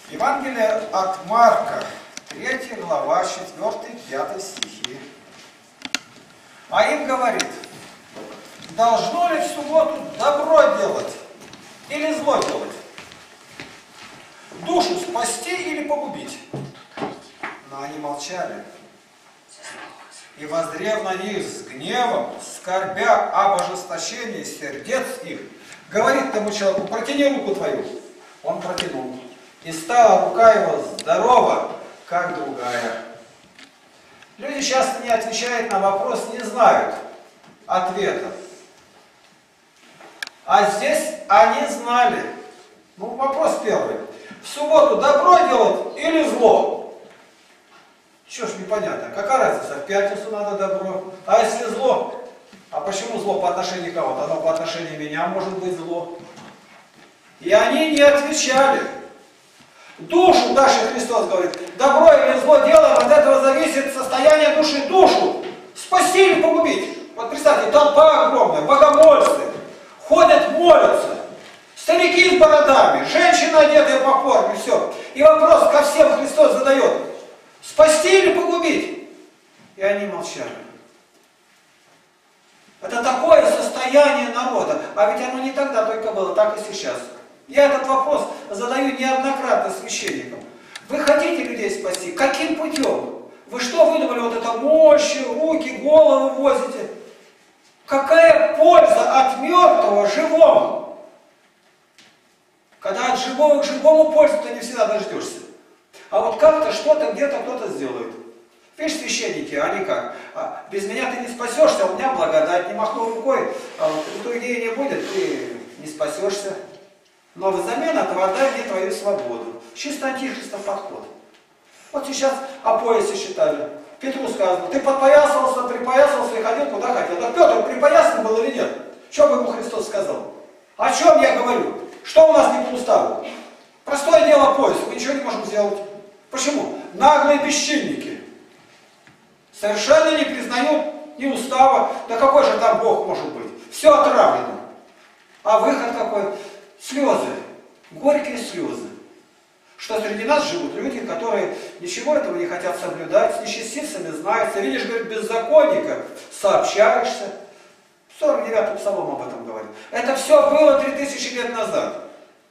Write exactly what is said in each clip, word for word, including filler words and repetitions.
Евангелие от Марка, третья глава, четвёртый-пятый стихи. А им говорит: должно ли в субботу добро делать или зло делать? Душу спасти или погубить? Но они молчали. И воззрев на них с гневом, скорбя об ожесточении сердец их, говорит тому человеку: протяни руку твою. Он протянул. И стала рука его здорова, как другая. Люди часто не отвечают на вопрос, не знают ответа. А здесь они знали. Ну, вопрос первый. В субботу добро делать или зло? Что ж непонятно. Какая разница? В пятницу надо добро. А если зло? А почему зло по отношению к кого-то? Оно по отношению меня может быть зло. И они не отвечали. Душу даже Христос говорит: добро или зло делаем, от этого зависит состояние души. Душу спасти или погубить. Вот представьте, толпа огромная, богомольцы, ходят, молятся, старики с бородами, женщины одетые по форме, все. И вопрос ко всем Христос задает: спасти или погубить? И они молчали. Это такое состояние народа. А ведь оно не тогда только было, так и сейчас. Я этот вопрос задаю неоднократно священникам. Вы хотите людей спасти? Каким путем? Вы что выдумали? Вот это мощи, руки, головы возите? Какая польза от мертвого живому? Когда от живого к живому пользы-то не всегда дождешься. А вот как-то что-то где-то кто-то сделает. Видишь, священники, они как? А, без меня ты не спасешься, у меня благодать. Не махну рукой, а вот той идеи не будет, ты не спасешься. Но взамен этого отдай мне твою свободу. Чисто антихристов подход. Вот сейчас о поясе считали. Петру сказано: ты подпоясался, припоясался и ходил куда хотел. Да Петр припоясан был или нет? Что бы ему Христос сказал? О чем я говорю? Что у нас не по уставу? Простое дело пояс, мы ничего не можем сделать. Почему? Наглые бесчинники. Совершенно не признают ни устава. Да какой же там Бог может быть? Все отравлено. А выход какой? Слезы. Горькие слезы. Что среди нас живут люди, которые ничего этого не хотят соблюдать, с нечестивцами знаются. Видишь, говорит, беззаконника, сообщаешься. сорок девятый псалом об этом говорит. Это все было три тысячи лет назад.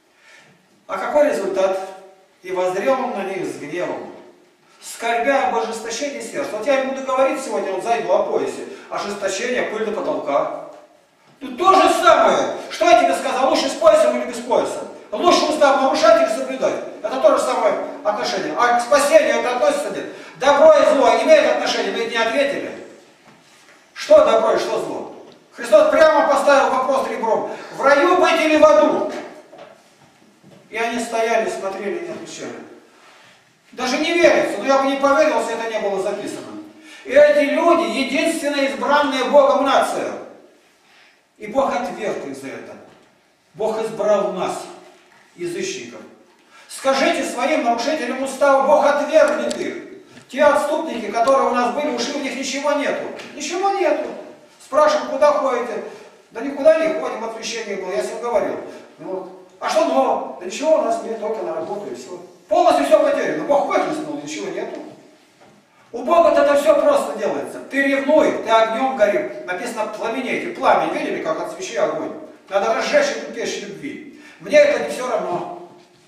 А какой результат? И воззрел он на них с гневом, скорбя об ожесточении сердца. Вот я буду говорить сегодня, вот зайду о поясе. Ожесточение, пыль до потолка. Тут то же самое. Что я тебе сказал? Лучше с поясом или без пояса? Лучше устав нарушать или соблюдать? Это то же самое отношение. А к спасению это относится нет? Добро и зло имеют отношение? Вы ведь не ответили. Что добро и что зло? Христос прямо поставил вопрос ребром: в раю быть или в аду? И они стояли, смотрели и не отвечали. Даже не верится, но я бы не поверил, если это не было записано. И эти люди единственная избранная Богом нация. И Бог отверг их за это. Бог избрал нас, язычников. Скажите своим нарушителям устава, Бог отвергнет их. Те отступники, которые у нас были, ушли, у них ничего нету. Ничего нету. Спрашивают, куда ходите? Да никуда не ходим, от священника было, я с ним говорил. Вот. А что нового? Да ничего у нас нет, только на работу и все. Полностью все потеряно. Бог выплеснул, ничего нету. У Бога это все просто делается. Ты ревнуй, ты огнем гори. Написано: пламенейте. Пламя, видели, как от свечи огонь? Надо разжечь эту печь любви. Мне это не все равно.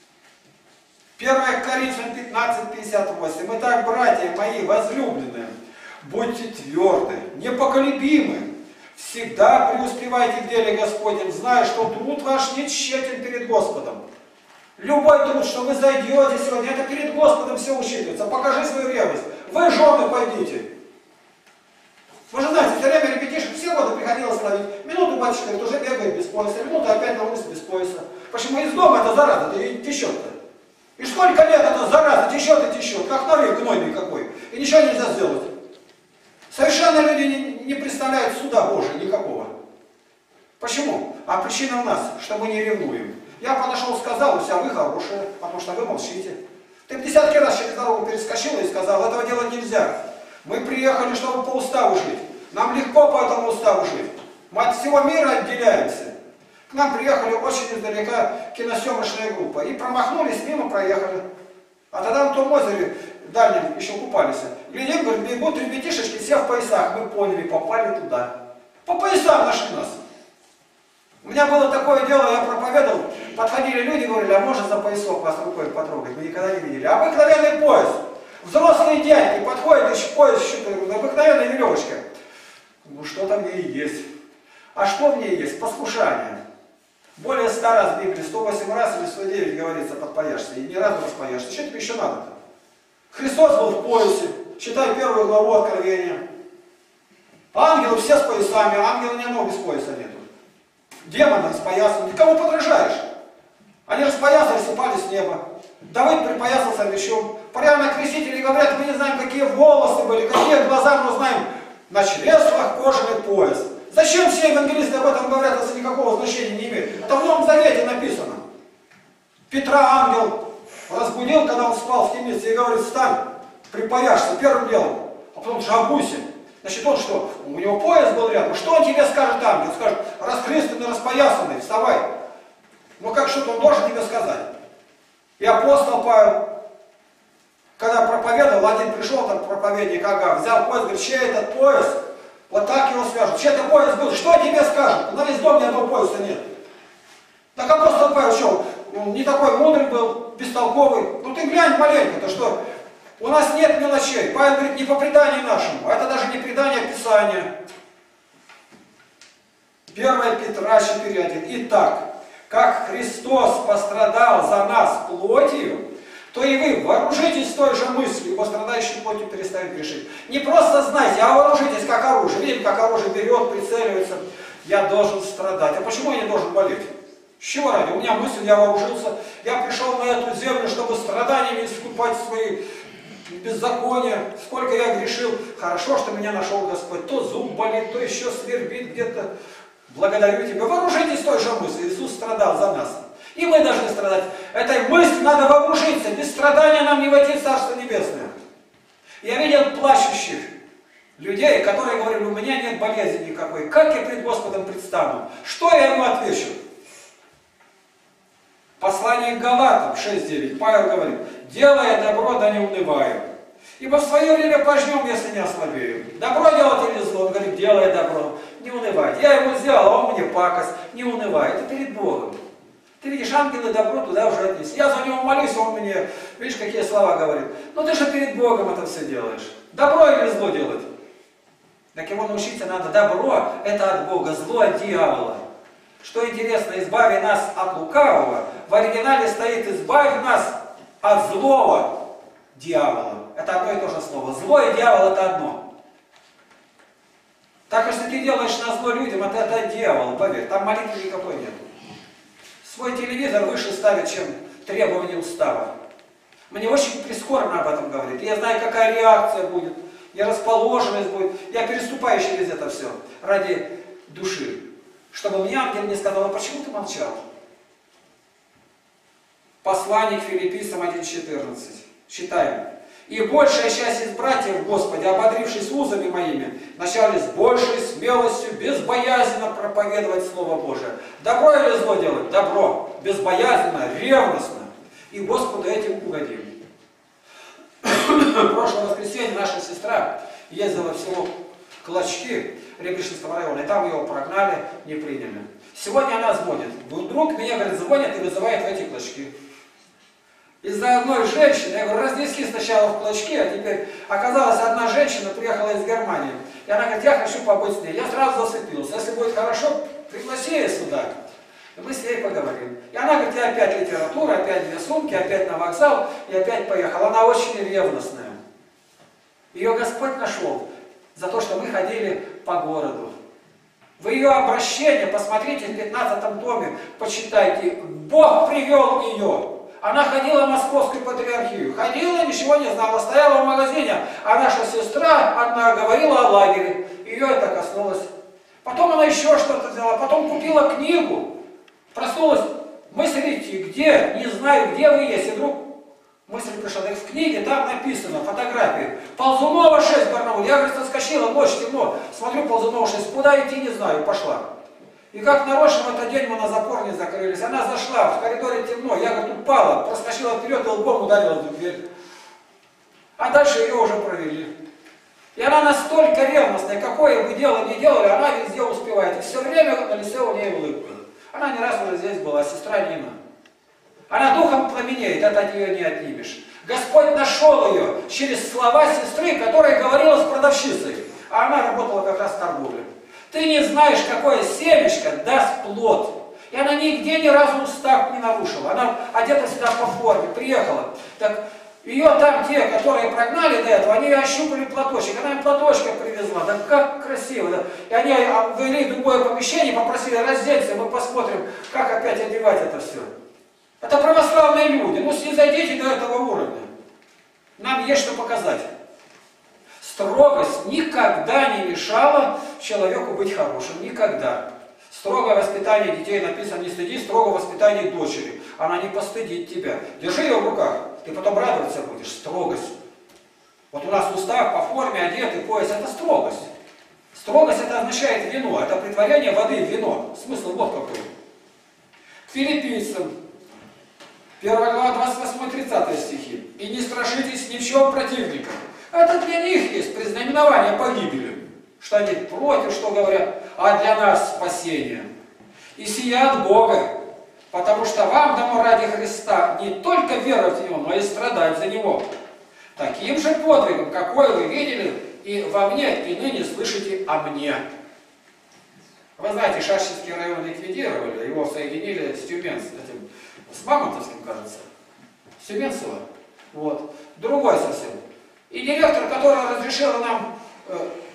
первое Коринфянам пятнадцать пятьдесят восемь. Итак, братья мои возлюбленные, будьте тверды, непоколебимы. Всегда преуспевайте в деле Господнем, зная, что труд ваш не тщетен перед Господом. Любой труд, что вы зайдете сегодня, это перед Господом все учитывается. Покажи свою ревность. Вы, жены, пойдите. Вы же знаете, все время репетишек, все годы приходилось ловить. Минуту батюшка говорит, уже бегает без пояса, минуту опять на улице без пояса. Почему из дома это зараза, это течет-то? И сколько лет это зараза течет и течет, как налив гнойный какой. И ничего нельзя сделать. Совершенно люди не, не представляют суда Божия никакого. Почему? А причина у нас, что мы не ревнуем. Я подошел, сказал: у себя вы хорошие, потому что вы молчите. Ты в десятки раз через дорогу перескочила и сказал: этого делать нельзя. Мы приехали, чтобы по уставу жить. Нам легко по этому уставу жить. Мы от всего мира отделяемся. К нам приехали очень издалека киносъемочная группа. И промахнулись, мимо проехали. А тогда на том озере дальнем еще купались. Глядим, говорит, бегут ребятишечки, все в поясах. Мы поняли, попали туда. По поясам нашли нас. У меня было такое дело, я проповедовал, подходили люди, говорили, а можно за поясок вас рукой потрогать? Мы никогда не видели. Обыкновенный пояс. Взрослые дядьки подходят, еще пояс щупают, обыкновенная веревочка. Ну что-то в ней есть. А что в ней есть? Послушание. Более ста раз в Библии, сто восемь раз или сто девять говорится, подпояшься. И ни разу распояшься. Что тебе еще надо-то? Христос был в поясе. Читай первую главу Откровения. Ангелы все с поясами, ангелы ни одного без пояса нету. Демоны распоясаны. Ты кому подражаешь? Они распоясались, упали с неба. Давид припоясался мечом. Прямо крестители говорят, мы не знаем, какие волосы были, какие глаза, но знаем, на чреслах кожаный пояс. Зачем все евангелисты об этом говорят, если никакого значения не имеет? Это в Новом Завете написано. Петра ангел разбудил, когда он спал в темнице, и говорит, встань, припояшься первым делом, а потом же обуйся. Значит, он что? У него пояс был рядом. Что он тебе скажет ангел? Скажет, расхристанный, распоясанный, вставай. Ну как что-то он должен тебе сказать. И апостол Павел, когда проповедовал, один пришел, там проповедник, ага, взял пояс, говорит, чей этот пояс? Вот так его свяжут. Чей это пояс был? Что тебе скажут? На весь дом ни одного пояса нет. Так апостол Павел что? Он не такой мудрый был, бестолковый. Ну ты глянь маленько-то, что у нас нет мелочей. Павел говорит, не по преданию нашему, а это даже не предание Писания. первое Петра четыре один. Итак, как Христос пострадал за нас плотью, то и вы вооружитесь той же мыслью, ибо страдающий плотью перестанет грешить. Не просто знайте, а вооружитесь как оружие. Видите, как оружие берет, прицеливается. Я должен страдать. А почему я не должен болеть? С чего ради? У меня мысль, я вооружился, я пришел на эту землю, чтобы страданиями искупать свои беззакония. Сколько я грешил. Хорошо, что меня нашел Господь. То зуб болит, то еще свербит где-то. Благодарю Тебя. Вооружитесь той же мыслью. Иисус страдал за нас. И мы должны страдать. Этой мыслью надо вооружиться. Без страдания нам не войти в Царство Небесное. Я видел плачущих людей, которые говорили, у меня нет болезни никакой. Как я пред Господом предстану? Что я ему отвечу? Послание к Галатам шесть девять. Павел говорит, делая добро, да не унываю. Ибо в свое время пожнем, если не ослабеем. Добро делать или зло? Он говорит, делай добро, не унывай. Я ему сделал, а он мне пакость, не унывай. Это перед Богом. Ты видишь, ангелы добро туда уже отнесли. Я за него молюсь, он мне, видишь, какие слова говорит. Но ты же перед Богом это все делаешь. Добро или зло делать? Так ему научиться надо. Добро – это от Бога, зло от дьявола. Что интересно, избави нас от лукавого, в оригинале стоит избавь нас от злого дьявола. Это одно и то же слово. Зло и дьявол это одно. Так если ты делаешь на зло людям, это, это дьявол, поверь, там молитвы никакой нет. Свой телевизор выше ставит, чем требования устава. Мне очень прискорбно об этом говорит. Я знаю, какая реакция будет, и расположенность будет. Я переступаю через это все ради души. Чтобы мне ангел не сказал, а почему ты молчал? Послание к Филиппийцам один четырнадцать. Читаем. И большая часть из братьев Господи, ободрившись узами моими, начали с большей смелостью, безбоязненно проповедовать Слово Божие. Добро или зло делать? Добро. Безбоязненно, ревностно. И Господу этим угодим. В прошлое воскресенье наша сестра ездила в село Клочки Рябишинского района, и там его прогнали, не приняли. Сегодня она звонит. Вдруг меня, говорит, звонит и вызывает в эти Клочки. Из-за одной женщины, я говорю, разнесли сначала в Клочки, а теперь оказалось, одна женщина приехала из Германии. И она говорит, я хочу побыть с ней. Я сразу засыпился. Если будет хорошо, пригласи ее сюда. И мы с ней поговорим. И она говорит, я опять литература, опять две сумки, опять на вокзал, и опять поехала. Она очень ревностная. Ее Господь нашел за то, что мы ходили по городу. Вы ее обращение, посмотрите в пятнадцатом томе, почитайте. Бог привел ее. Она ходила в Московскую патриархию. Ходила, ничего не знала, стояла в магазине, а наша сестра одна говорила о лагере. Ее это коснулось. Потом она еще что-то взяла, потом купила книгу. Проснулась, мысль идти, где, не знаю, где вы есть. И вдруг мысль пришла, так в книге там написано, фотографии. Ползунова шесть, Барнаул. Я, говорит, соскочила, ночь, темно. Смотрю, Ползунова шесть, куда идти, не знаю, пошла. И как нарочно в этот день мы на запор не закрылись. Она зашла, в коридоре темно, я, говорит, упала, проскочила вперед и лбом ударилась в дверь. А дальше ее уже провели. И она настолько ревностная, какое бы дело ни делали, она везде успевает. И все время на лице у нее улыбка. Она не раз уже здесь была, сестра Нина. Она духом пламенеет, это от нее не отнимешь. Господь нашел ее через слова сестры, которая говорила с продавщицей. А она работала как раз в торговле. Ты не знаешь, какое семечко даст плод. И она нигде ни разу устав не нарушила. Она одета всегда по форме, приехала. Так ее там те, которые прогнали до этого, они ее ощупали платочек. Она им платочек привезла. Да как красиво. Да. И они ввели в другое помещение, попросили раздеться, мы посмотрим, как опять одевать это все. Это православные люди. Ну, снизойдите до этого уровня. Нам есть что показать. Строгость никогда не мешала человеку быть хорошим. Никогда. Строгое воспитание детей написано: не стыди строгого воспитания дочери. Она не постыдит тебя. Держи ее в руках. Ты потом радоваться будешь. Строгость. Вот у нас устав по форме, одетый, пояс. Это строгость. Строгость это означает вино. Это претворение воды в вино. Смысл вот какой. К филиппийцам. первая глава, двадцать восьмой тридцатый стихи. И не страшитесь ни в чем противника. Это для них есть признаменование погибели. Что они против, что говорят, а для нас спасение. И сия от Бога. Потому что вам дано ради Христа не только веровать в Него, но и страдать за Него. Таким же подвигом, какой вы видели и во мне, и ныне слышите о мне. Вы знаете, Шашинский район ликвидировали, его соединили с Тюменским, с Мамонтовским, кажется. С Тюменцево. Вот. Другой совсем. И директор, который разрешил нам э,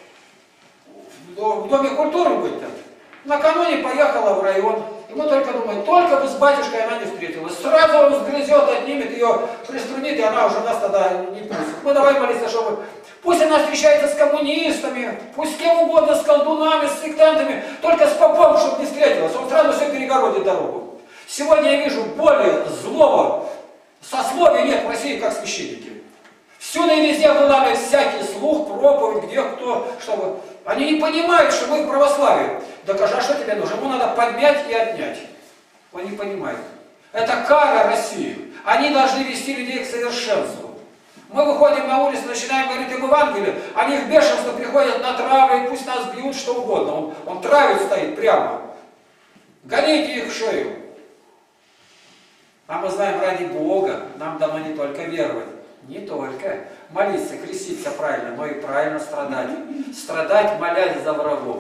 в Доме культуры быть там, накануне поехала в район. И мы только думаем, только бы с батюшкой она не встретилась. Сразу он сгрызет, отнимет ее, приструнит, и она уже нас тогда не пустит. Мы давай молиться, чтобы... Пусть она встречается с коммунистами, пусть с кем угодно, с колдунами, с сектантами, только с попом, чтобы не встретилась. Он сразу все перегородит дорогу. Сегодня я вижу более злого сословия нет в России, как священники. Всюду и везде вылавливают всякий слух, проповедь, где кто, чтобы... Они не понимают, что мы в православии. Докажи, а что тебе нужно? Ему надо подмять и отнять. Он не понимает. Это кара России. Они должны вести людей к совершенству. Мы выходим на улицу, начинаем говорить об Евангелии, они в бешенство приходят на травы, пусть нас бьют, что угодно. Он, он травит стоит прямо. Гоните их в шею. А мы знаем, ради Бога нам дано не только веровать, не только молиться, креститься правильно, но и правильно страдать. Страдать, молясь за врагов.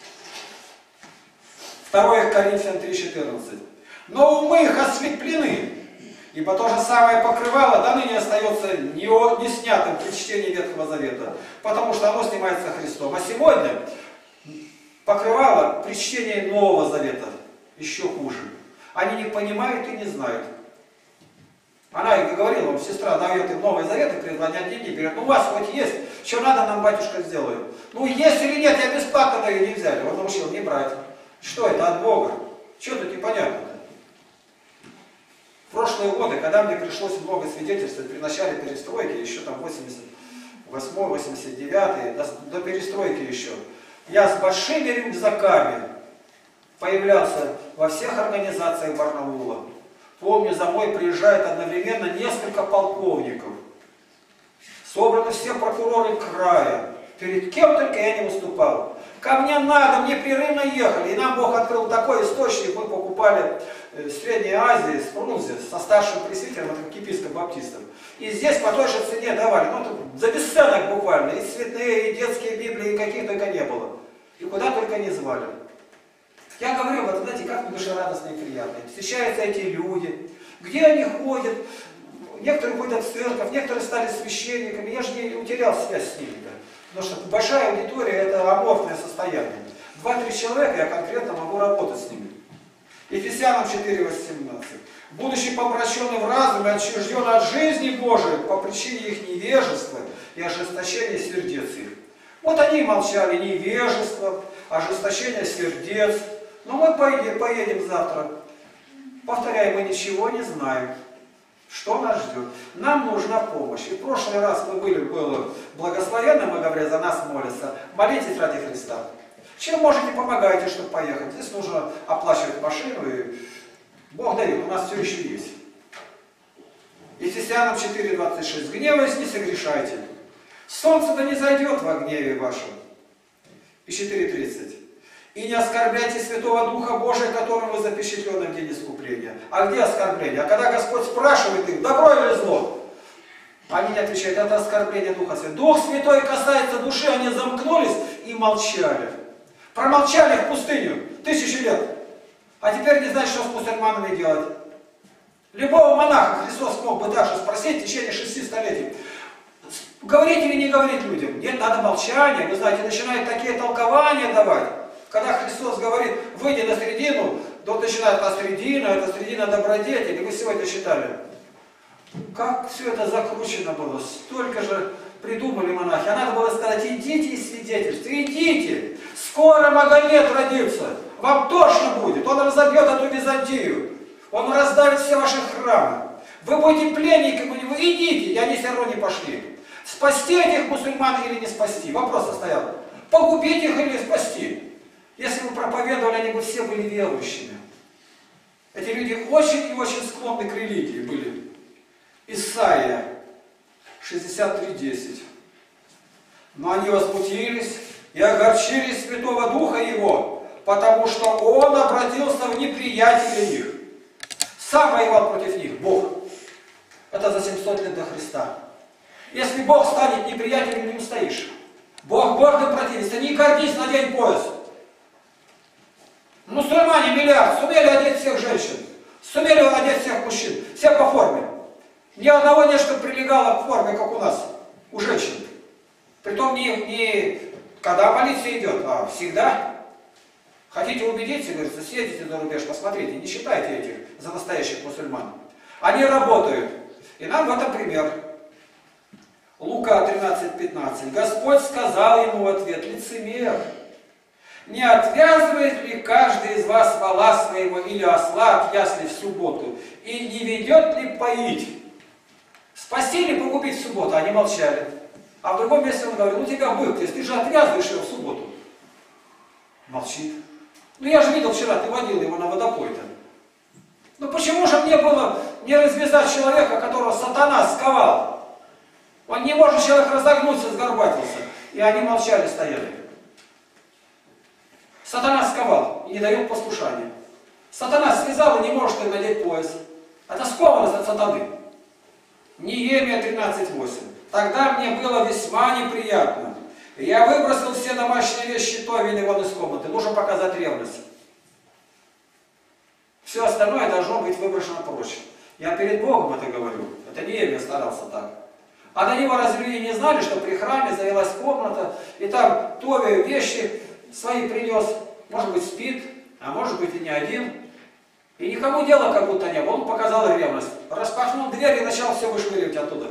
второе Коринфянам три четырнадцать. Но умы их осветлены, ибо то же самое покрывало до ныне остается не, не снятым при чтении Ветхого Завета, потому что оно снимается Христом. А сегодня покрывало при чтении Нового Завета еще хуже. Они не понимают и не знают. Она и говорила, вам сестра дает им Новый Завет и предлагает деньги, говорит, ну у вас хоть есть, что надо нам батюшка сделает. Ну есть или нет, я бесплатно даю, не взяли. Он научил не брать. Что это от Бога? Что тут непонятно-то? В прошлые годы, когда мне пришлось много свидетельствовать при начале перестройки, еще там восемьдесят восьмой восемьдесят девятый, до, до перестройки еще, я с большими рюкзаками появлялся во всех организациях Барнаула. Помню, за мной приезжает одновременно несколько полковников. Собраны все прокуроры края. Перед кем только я не выступал. Ко мне на дом непрерывно ехали. И нам Бог открыл такой источник. Мы покупали в Средней Азии, с Фрунзе, со старшим пресвитером, это епископ баптистов. И здесь по той же цене давали. Ну, за бесценок буквально. И цветные, и детские Библии, и каких только не было. И куда только не звали. Я говорю, вот знаете, как мне душе радостно и приятно. Встречаются эти люди, где они ходят, некоторые ходят в церковь, некоторые стали священниками, я же не утерял связь с ними. Да? Потому что большая аудитория это аморфное состояние. Два-три человека я конкретно могу работать с ними. Ефесянам четыре восемнадцать. Будучи помраченный в разуме, отчужден от жизни Божией по причине их невежества и ожесточения сердец их. Вот они молчали, невежество, ожесточение сердец. Но мы поедем, поедем завтра. Повторяю, мы ничего не знаем. Что нас ждет? Нам нужна помощь. И в прошлый раз мы были, было благословенно, мы говорили, за нас молятся. Молитесь ради Христа. Чем можете, помогайте, чтобы поехать. Здесь нужно оплачивать машину, и Бог дает, у нас все еще есть. Ефесянам четыре двадцать шесть. Гневаясь, не согрешайте. Солнце-то не зайдет во гневе вашем. И четыре тридцать. И не оскорбляйте Святого Духа Божия, которым вы запечатлены в день искупления. А где оскорбление? А когда Господь спрашивает их, добро или зло? Они не отвечают, это оскорбление Духа Святого. Дух Святой касается души, они замкнулись и молчали. Промолчали в пустыню тысячи лет. А теперь не знают, что с мусульманами делать. Любого монаха Христос мог бы даже спросить в течение шести столетий. Говорить или не говорить людям? Нет, надо молчание. Вы знаете, начинают такие толкования давать. Когда Христос говорит, выйди на середину, то начинают, а середина, это середина добродетели. Вы сегодня считали. Как все это закручено было. Столько же придумали монахи. А надо было сказать, идите и свидетельствуйте. Идите. Скоро Магомед родится. Вам тошно будет. Он разобьет эту Византию. Он раздавит все ваши храмы. Вы будете пленниками у него. Идите. И они все равно не пошли. Спасти этих мусульман или не спасти? Вопрос стоял. Погубить их или спасти? Если бы проповедовали, они бы все были верующими. Эти люди очень и очень склонны к религии были. Исайя шестьдесят три десять. Но они возмутились и огорчили Святого Духа Его, потому что Он обратился в неприятеля их. Сам воевал против них Бог. Это за семьсот лет до Христа. Если Бог станет неприятелем, не устоишь. Бог гордым противится. Не гордись, надень пояс. Мусульмане миллиард сумели одеть всех женщин, сумели одеть всех мужчин, все по форме. Ни одного нет, что прилегало к форме, как у нас, у женщин. Притом не, не когда полиция идет, а всегда. Хотите убедиться, говорится, съездите за рубеж, посмотрите, не считайте этих за настоящих мусульман. Они работают. И нам в этом пример. Лука тринадцать пятнадцать. Господь сказал ему в ответ, лицемер. Не отвязывает ли каждый из вас вола своего или осла от ясли в субботу? И не ведет ли поить? Спасти или погубить в субботу? Они молчали. А в другом месте он говорит, ну тебя бык, если ты же отвязываешь его в субботу. Молчит. Ну я же видел вчера, ты водил его на водопой-то. Ну почему же мне было не развязать человека, которого сатана сковал? Он не может, человек разогнуться, сгорбатился. И они молчали, стояли. Сатана сковал и не дает послушания. Сатана связал и не может надеть пояс. Это скованность от сатаны. Неемия тринадцать восемь. Тогда мне было весьма неприятно. Я выбросил все домашние вещи Товины вон из комнаты. Нужно показать ревность. Все остальное должно быть выброшено прочь. Я перед Богом это говорю. Это Неемия старался так. А до него разве люди не знали, что при храме завелась комната, и там Тове вещи свои принес, может быть спит, а может быть и не один. И никому дела как будто не было. Он показал ревность. Распахнул дверь и начал все вышвыривать оттуда.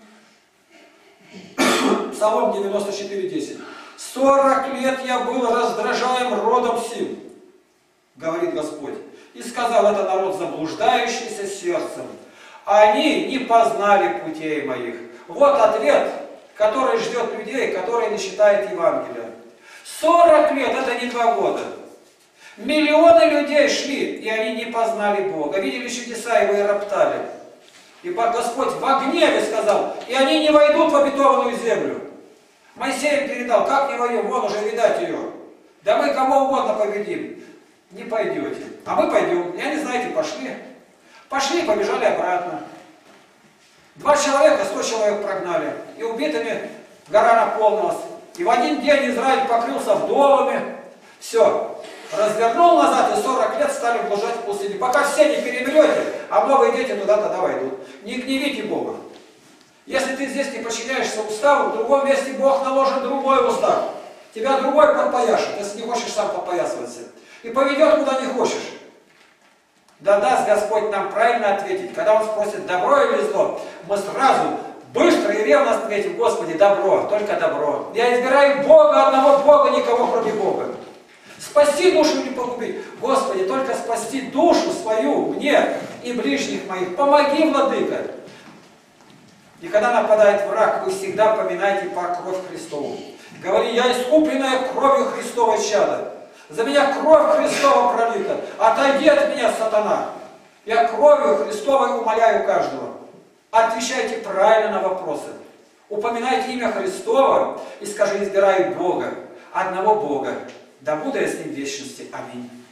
Псалом девяносто четыре десять. Сорок лет я был раздражаем родом сим, говорит Господь. И сказал, это народ заблуждающийся сердцем. Они не познали путей моих. Вот ответ, который ждет людей, которые не читают Евангелия. сорок лет, это не два года. Миллионы людей шли, и они не познали Бога. Видели чудеса его и роптали. И Господь во гневе сказал, и они не войдут в обетованную землю. Моисей передал, как не войдем, вон уже видать ее. Да мы кого угодно победим. Не пойдете. А мы пойдем. И они, знаете, пошли. Пошли и побежали обратно. Два человека, сто человек прогнали. И убитыми гора наполнилась. И в один день Израиль покрылся вдовами. Все. Развернул назад, и сорок лет стали блуждать в пустыне. Пока все не перемрете, а новые дети туда-то войдут. Не гневите Бога. Если ты здесь не подчиняешься уставу, в другом месте Бог наложит другой устав. Тебя другой подпояшет, если не хочешь сам подпоясываться. И поведет куда не хочешь. Да даст Господь нам правильно ответить. Когда Он спросит, добро или зло, мы сразу быстро и ревно ответим, Господи, добро, только добро. Я избираю Бога, одного Бога, никого кроме Бога. Спасти душу не погубить. Господи, только спасти душу свою, мне и ближних моих. Помоги, Владыка. И когда нападает враг, вы всегда поминайте про кровь Христову. Говори, я искупленная кровью Христовой чада. За меня кровь Христова пролита. Отойди от меня, сатана. Я кровью Христовой умоляю каждого. Отвечайте правильно на вопросы. Упоминайте имя Христова и скажи, избираю Бога, одного Бога. Да буду я с ним в вечности. Аминь.